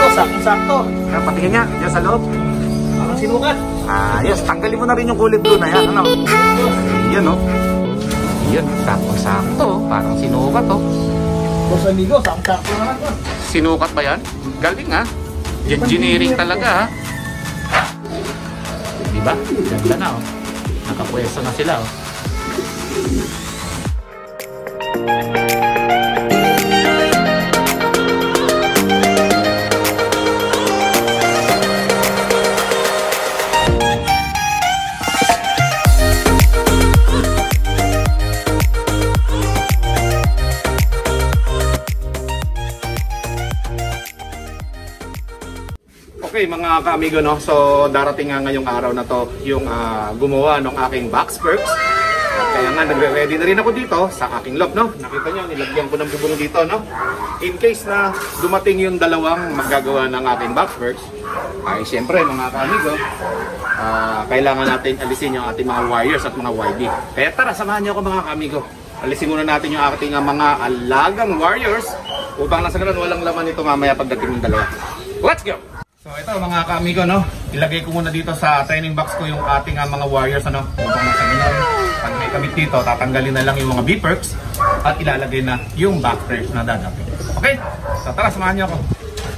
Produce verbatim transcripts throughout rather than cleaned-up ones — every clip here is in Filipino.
amigo, sakto-sakto. Patingin nga, dyan sa loob. Parang sinukat. Ayos, tanggalin mo na rin yung kulit doon na yan. Ano? Yan o. Yan, sakto-sakto. Parang sinukat o. Boss amigo, sakto-sakto naman to. Sinukat ba yan? Galing ha. Engineering talaga ha. Diba? Ganda na o. Nakapwesto na sila o. Okay mga ka-amigo, no? So darating nga ngayong araw na to yung uh, gumawa ng aking box perks. At kaya nga nagre-ready na rin ako dito sa aking loft, no? Nakita nyo, nilagyan ko ng bubong dito, no? In case na dumating yung dalawang maggagawa ng aking box perks, ay siyempre mga ka-amigo, uh, kailangan natin alisin yung ating mga wires at mga Y B. Kaya tara, samahan nyo ako mga ka-amigo. Alisin muna natin yung ating uh, mga alagang wires upang nasa ganun walang laman ito mamaya pagdating ng dalawa. Let's go! So ito mga ka-amigo, no? Ilagay ko muna dito sa training box ko yung ating uh, mga wires, ano? Upang nasa ganun, pag may kabit dito, tatanggalin na lang yung mga B-perks at ilalagay na yung back perks na dadapin. Okay? So tara, samahan niyo ako.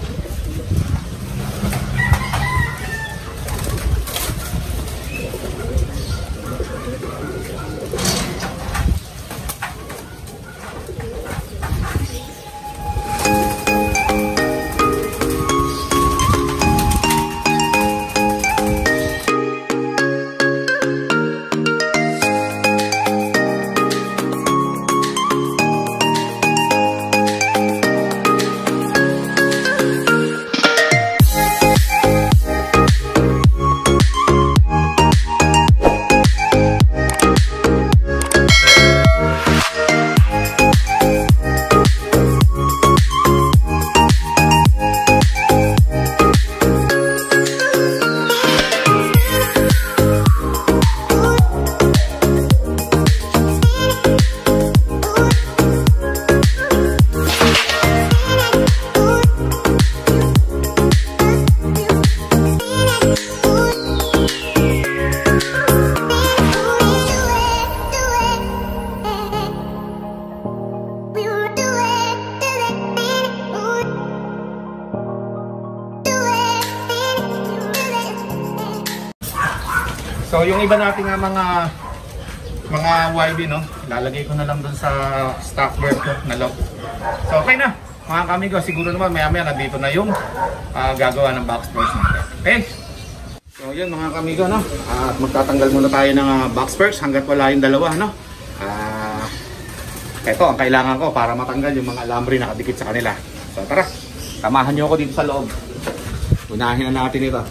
So yung iba nating uh, mga mga Y B, no, lalagay ko na lang dun sa stock bird ko na lock. So okay na mga kamigo, siguro naman maya maya nandito na yung uh, gagawa ng box perks natin. Okay, so yun mga kamigo, no, at uh, magtatanggal muna tayo ng uh, box perks hanggat wala yung dalawa, no. Uh, ito ang kailangan ko para matanggal yung mga alambre na nakadikit sa kanila. So tara, samahan nyo ako dito sa loob. Unahin na natin ito.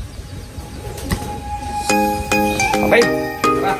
Okay, tara.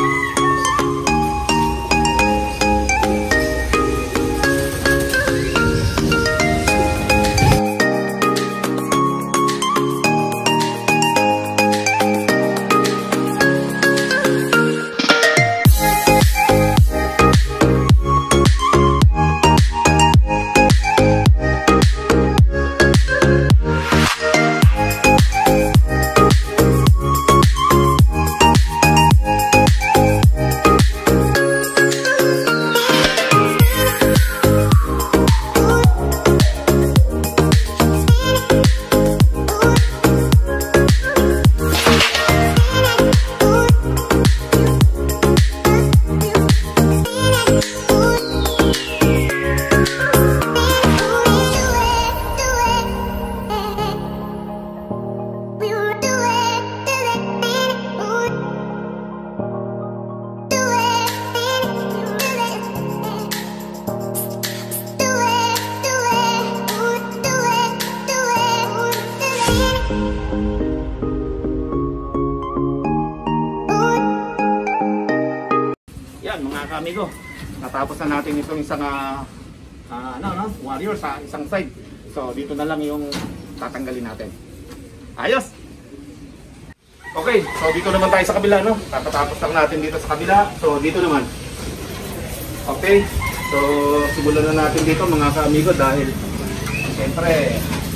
Mga kamigo, natapos na natin itong isang uh, uh, ano, no, warrior sa isang side. So dito na lang yung tatanggalin natin. Ayos! Okay, so dito naman tayo sa kabila, no? Tatapos lang natin dito sa kabila. So dito naman. Okay, so simulan na natin dito mga kamigo dahil siyempre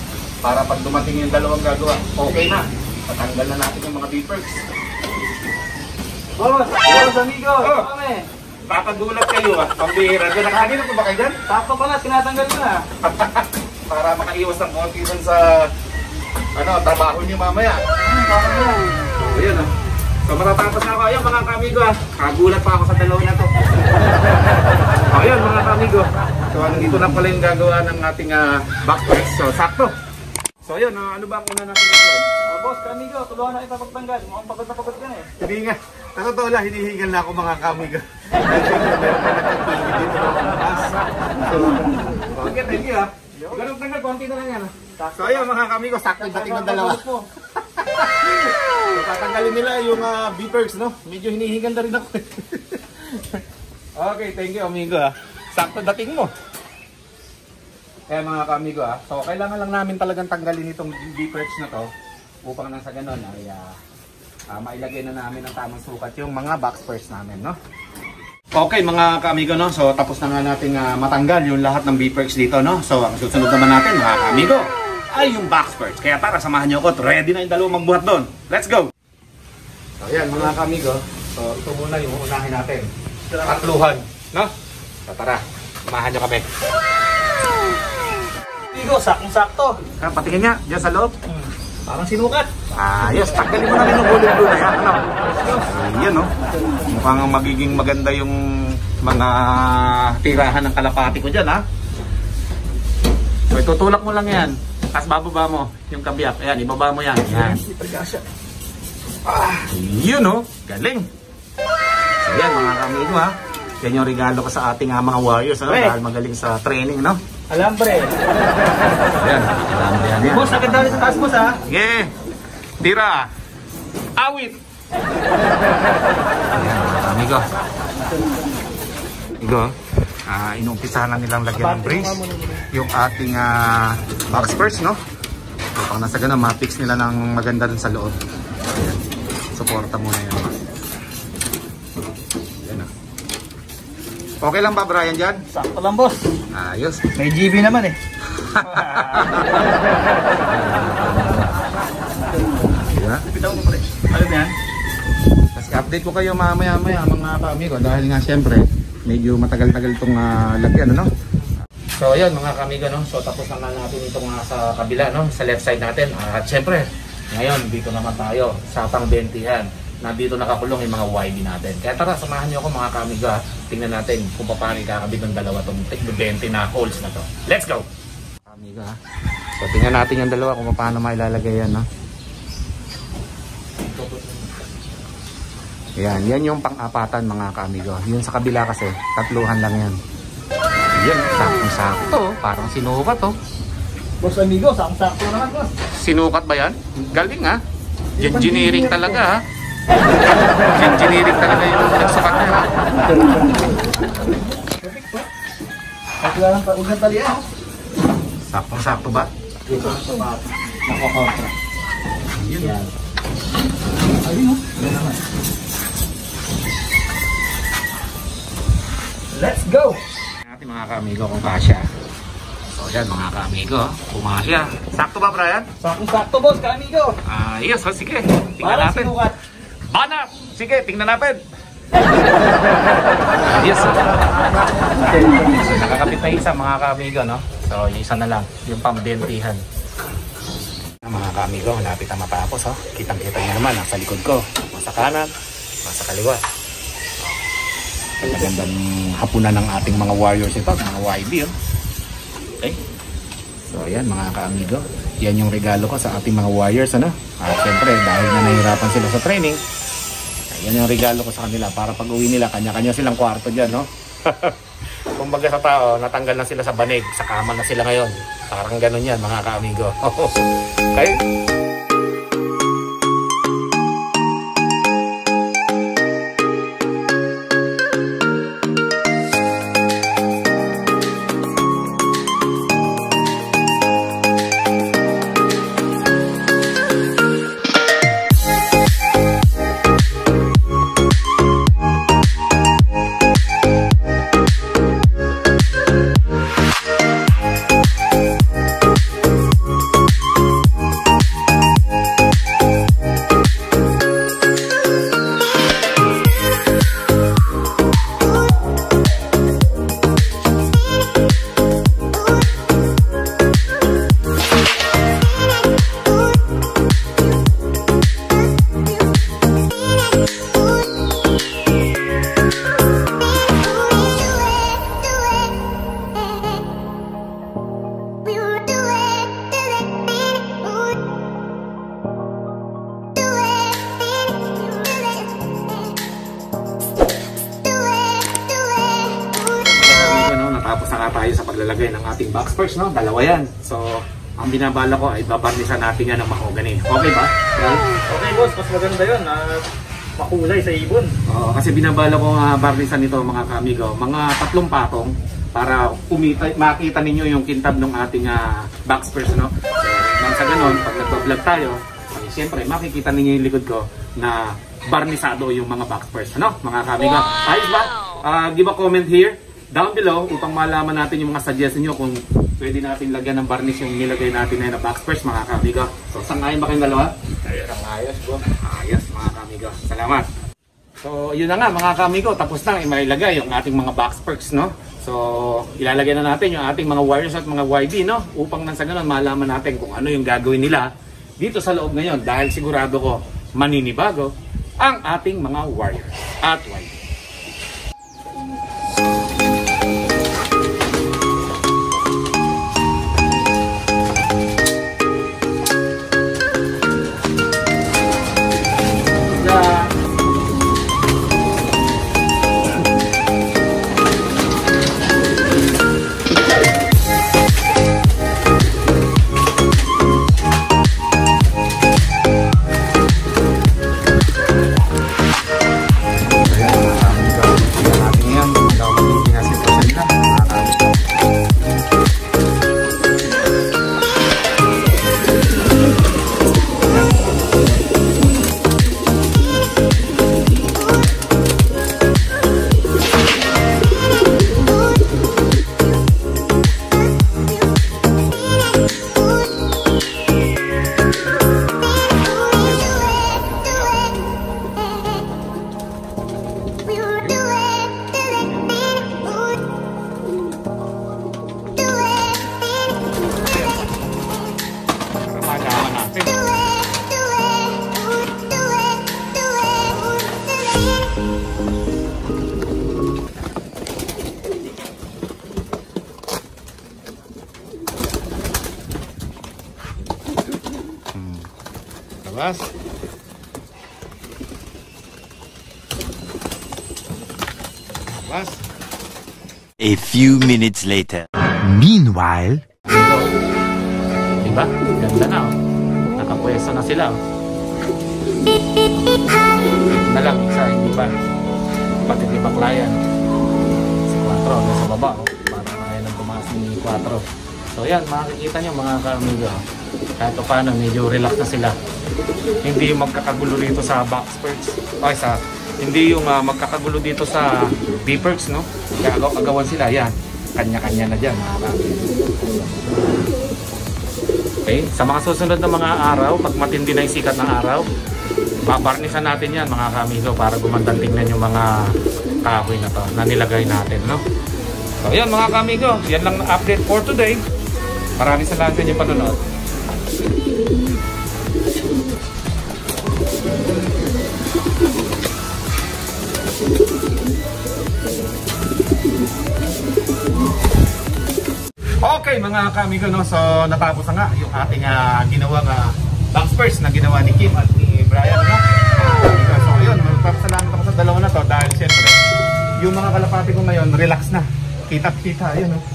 Para pag dumating yung dalawang gagawa, okay na. Patanggal na natin yung mga beepers. Boss, boss, amigo. Oh. Kami. Papagulat kayo ah. Pambihira. Diyan nakahagin po ba kayo dyan? Sakto pala, tinatanggal ko na. Para makaiwas ng konti dun sa ano, trabaho niyo mamaya. Hmm, baka na. So, yun ah. So matatapos na ako. Ayun mga kamigo ah. Kagulat pa ako sa dalawa na to. Ayun mga kamigo. So nandito na pala yung gagawa ng ating uh, backpress. So sakto. So ayun, uh, ano ba ang una natin ito? Ah, boss, amigo, tulungan na kita pagtanggal. Mukhang pagod na pagod ka na eh. Hindi nga. Sa totoo lang, hinihigal na ako mga kamigo. Dahil siyempre meron pa nagpipili dito ng taas. So, okay, thank you ah. Ganun tanggal, konti na lang yan ah. So ayun mga kamigo, sakto yung dating ng dalawa. So tatanggalin nila yung uh, beepers, no? Medyo hinihingal na rin ako. Okay, thank you amigo ah. Sakto dating mo. Kaya mga kamigo ah, so kailangan lang namin talagang tanggalin itong beepers na to upang nang sa ganon ay uh, uh, mailagay na namin ang tamang sukat yung mga box spurs namin, no? Okay mga kamigo, no? So tapos na nga natin uh, matanggal yung lahat ng beepers dito, no? So ang susunod naman natin mga kamigo ay yung box spurs. Kaya tara, samahan nyo ako. Ready na yung dalawang magbuhat doon. Let's go! So ayan mga kamigo, so ito muna yung unahin natin. Tatluhan, no? So tara, samahan nyo kami. Amigo, sakong-sakto. Ah, patingin nga, dyan sa loob. Hmm. Parang sinukat. Ayos, tanggalin mo na rin yung gulong-gulong na yan. Ano? Ayan, no? Mukhang magiging maganda yung mga tirahan ng kalapati ko dyan, ha? So, itutulak mo lang yan. Tapos bababa mo yung kabiyak. Ayan, ibaba mo yan. Ayan. Ah, yun, no? Galing. So, yan, mga kamigo, ha? Yan yung regalo ko sa ating uh, mga warriors, ano? Dahil magaling sa training, no? Alambre. Ayan, alambre yan. Boss, agad daw sa taas, boss, ha? Sige, tira. Awit. Ayan, mga amigo. Amigo, uh, inumpisahan na nilang lagyan ng brace yung ating uh, box spurs, no? So, pang nasa ganun, ma-fix nila ng maganda dun sa loob. Ayan, suporta muna yan. Ayan, uh. Okay lang ba, Brian, dyan? Sakto lang, boss. Ayos. May G B naman eh. Diba? Bitaw mo pre. Alam yan? Tapos update ko kayo mamaya-maya mga kamigo dahil nga siyempre medyo matagal-tagal itong uh, lagyan, ano? So ayan mga kamigo, no? So tapos na natin itong uh, sa kabila, no? Sa left side natin. Uh, at siyempre, ngayon dito naman tayo sa pangbentihan. Nandito nakakulong yung mga Y B natin. Kaya tara, samahan niyo ako mga kamigo. Tingnan natin kung paano ikakabit ng dalawa itong twenty na holes na to. Let's go! Kamigo, ha? So tingnan natin yung dalawa kung paano mailalagay yan, no? Yan, yan yung pang-apatan mga kamigo. Yun sa kabila kasi, tatluhan lang yan. Yan, saktong-sakto. Parang sinukat, oh. Boss, amigo, sakong-sakto naman, boss. Sinukat ba yan? Galing, ha? Engineering talaga, ha? Engineering talaga yung nagsukat na, ha? At wala lang pa, huwag ng talian, ha? Saktong-sakto ba? Dito, nakakontra. Yun. Yan. Ayun, oh. Yan naman. Let's go! Natin mga kamigo kung kasya. So yan mga kamigo, pumasya. Sakto ba, Brian? Sakong-sakto, boss, ka-amigo. Ayos, uh, sige. Tingnan Parang natin. sinukat. Banat! Sige, tingnan natin. Ayos. Uh. So, nakakapit na isa mga kamigo, no? So yung isa na lang, yung pambentihan. Mga kamigo, lapit na matapos, oh. Kitang-kita nyo naman, nasa likod ko. Nasa kanan, nasa kaliwa. Magandang hapunan ng ating mga warriors ito, mga Y B, oh. Okay. So ayan mga kaamigo, yan yung regalo ko sa ating mga warriors, ano? At syempre dahil na nahihirapan sila sa training, yan yung regalo ko sa kanila para pag uwi nila, kanya-kanya silang kwarto dyan, no? Kumbaga sa tao, natanggal na sila sa banig, sa kama na sila ngayon. Parang ganun yan mga kaamigo. Okay? paglalagay ng ating box spurs, no? Dalawa yan. So, ang binabala ko ay babarnisan natin yan ng mahogany. Okay ba? Right? Okay boss, mas maganda yun. Uh, makulay sa ibon. Oo, kasi binabala ko nga barnisan nito mga kamigo. Mga tatlong patong para kumita, makita ninyo yung kintab ng ating uh, box spurs, no? So, nang sa ganun, pag nagpa-vlog tayo, ay, siyempre makikita ninyo yung likod ko na barnisado yung mga box spurs, ano? Mga kamigo. Wow! Ayos ba? Uh, give a comment here down below upang malaman natin yung mga suggestion nyo kung pwede natin lagyan ng varnish yung nilagay natin na box spurs, mga kamigo. So, sangayon ba kayong dalawa? Ayos, ang ayos bro. Ayos, mga kamigo. Salamat. So, yun na nga mga kamigo. Tapos na imailagay yung ating mga box spurs, no? So, ilalagay na natin yung ating mga wires at mga Y B, no? Upang nang sa ganun malaman natin kung ano yung gagawin nila dito sa loob ngayon. Dahil sigurado ko maninibago ang ating mga wires at Y B. Labas. Labas. A few minutes later. Meanwhile, diba? Ganda na oh. Nakapwesto na sila oh. Na lang isa, hindi ba? Pati di baklayan. Si Quattro nasa baba oh. Para kaya nang tumaas ni Quattro. So yan, makikita nyo mga ka-amigo. Kahit pa paano, medyo relax na sila. Hindi yung magkakagulo dito sa box perks. Okay, sa, hindi yung uh, magkakagulo dito sa B-perks, no? Kaya agaw-agawan sila, yan. Kanya-kanya na dyan, mga ka-amigo. Okay, sa mga susunod na mga araw, pag matindi na yung sikat ng araw, babarnisan natin yan, mga ka-amigo, para gumandang tingnan yung mga kahoy na to, na nilagay natin, no? So, yan mga ka-amigo, yan lang update for today. Maraming salamat sa inyong panonood. Okay mga ka-amigo, no? So natapos na nga yung ating uh, ginawang uh, box spurs na ginawa ni Kim at ni Brian, no? Uh, so yun, magpapasalamat ako sa dalawa na to dahil siyempre yung mga kalapati ko ngayon relax na, kita-kita, yun, no?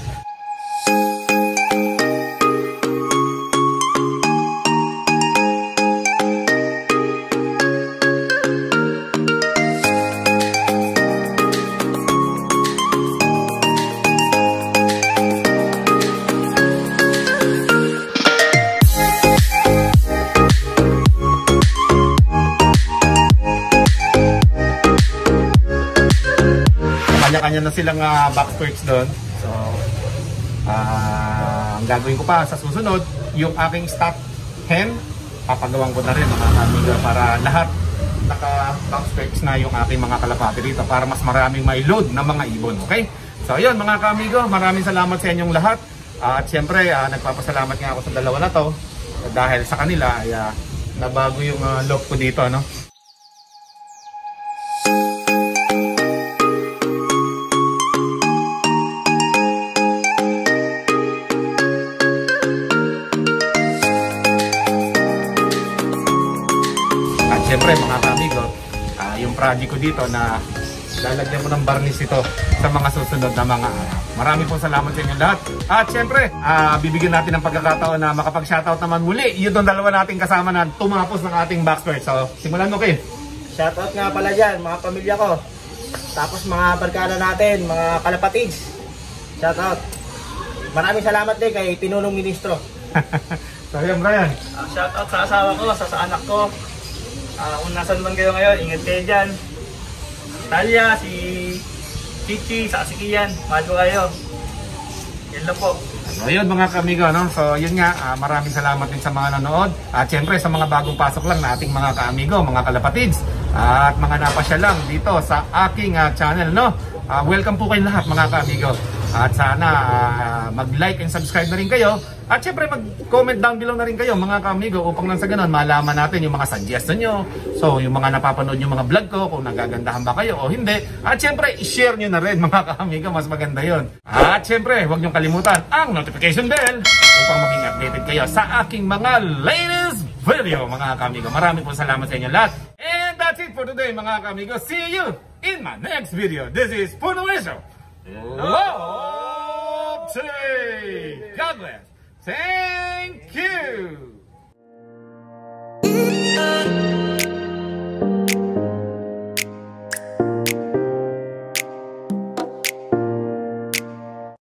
Kanya-kanya na silang uh, box perks doon. So, uh, ang gagawin ko pa sa susunod, yung aking stock hen, papagawan ko na rin mga kamiga para lahat naka box perks na yung aking mga kalapati dito para mas maraming may load na mga ibon. Okay? So, yun mga kamigo, maraming salamat sa inyong lahat. Uh, at syempre, uh, nagpapasalamat nga ako sa dalawa na to dahil sa kanila ay uh, nabago yung uh, look ko dito, no? Siyempre mga kamigo, uh, yung project ko dito na lalagyan ko ng barnis ito sa mga susunod na mga araw. Maraming po salamat sa inyo lahat. At syempre, uh, bibigyan natin ng pagkakataon na makapag-shoutout naman muli. Yun ang dalawa nating kasama na tumapos ng ating backspurt. So, simulan mo kayo. Shoutout nga pala dyan, mga pamilya ko. Tapos mga barkada natin, mga kalapatids. Shoutout. Maraming salamat din kay Pinulong Ministro. So, yan, Brian. Uh, shoutout sa asawa ko, sa, sa anak ko. Uh, kung nasan man kayo ngayon, ingat kayo dyan. Talia, si Chichi, sa Asikiyan, mahal ko kayo. Yan lang po. So yun mga kamigo, no? So yun nga, uh, maraming salamat din sa mga nanood. At syempre sa mga bagong pasok lang na ating mga kaamigo, mga kalapatids, uh, at mga napasya lang dito sa aking uh, channel, no? Uh, welcome po kayo lahat mga kaamigo. At sana uh, mag-like and subscribe na rin kayo. At syempre mag-comment down below na rin kayo mga kaamigo upang nang sa ganun malaman natin yung mga suggestion nyo. So yung mga napapanood yung mga vlog ko, kung nagagandahan ba kayo o hindi. At syempre i-share nyo na rin mga kaamigo, mas maganda yon. At syempre huwag nyo kalimutan ang notification bell upang maging updated kayo sa aking mga latest video mga kaamigo. Maraming po salamat sa inyo lahat. And that's it for today mga kaamigo. See you in my next video. This is Puno Eso. Love, say, God bless. Thank you.